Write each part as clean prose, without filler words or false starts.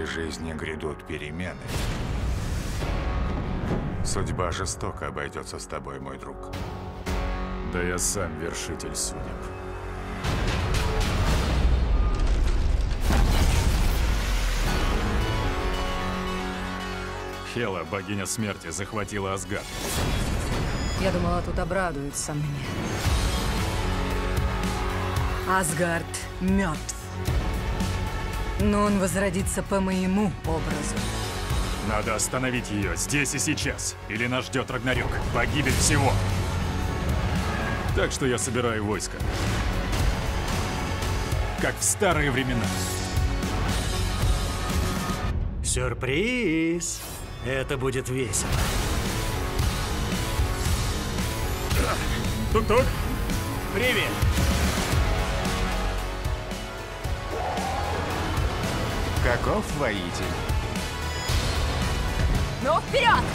твоей жизни грядут перемены. Судьба жестоко обойдется с тобой, мой друг. Да я сам вершитель судеб. Хела, богиня смерти, захватила Асгард. Я думала, тут обрадуются мне. Асгард мертв. Но он возродится по моему образу. Надо остановить ее здесь и сейчас, или нас ждет Рагнарёк, погибель всего. Так что я собираю войско. Как в старые времена. Сюрприз! Это будет весело. Тук-тук! Привет! Каков воитель? Ну, вперед!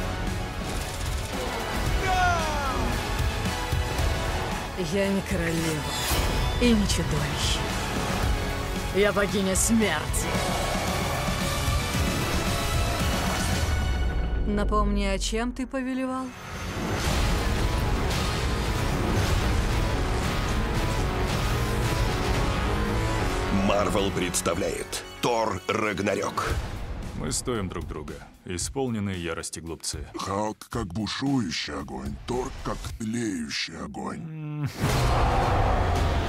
Я не королева и не чудовище. Я богиня смерти. Напомни, о чем ты повелевал? Марвел представляет Тор Рагнарёк. Мы стоим друг друга, исполненные ярости глупцы. Халк как бушующий огонь, Тор как тлеющий огонь.